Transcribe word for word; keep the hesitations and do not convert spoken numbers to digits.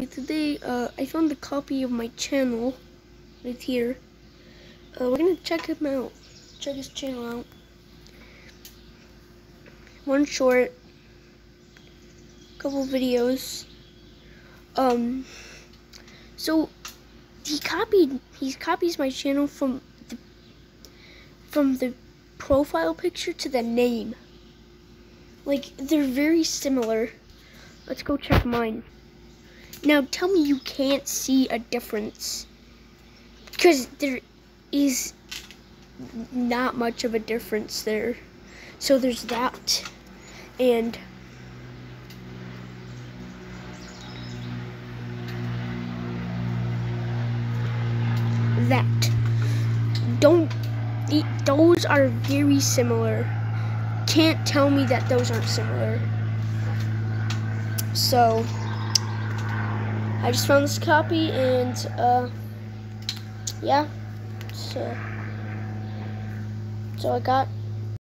today uh, I found a copy of my channel right here. Uh, we're gonna check him out. Check his channel out. One short, couple videos. Um, so he copied. He copies my channel from the from the profile picture to the name. Like, they're very similar. Let's go check mine. Now tell me you can't see a difference, because there is not much of a difference there. So there's that, and that. Don't, it, those are very similar. Can't tell me that those aren't similar. So I just found this copy, and uh, yeah, so that's all I got.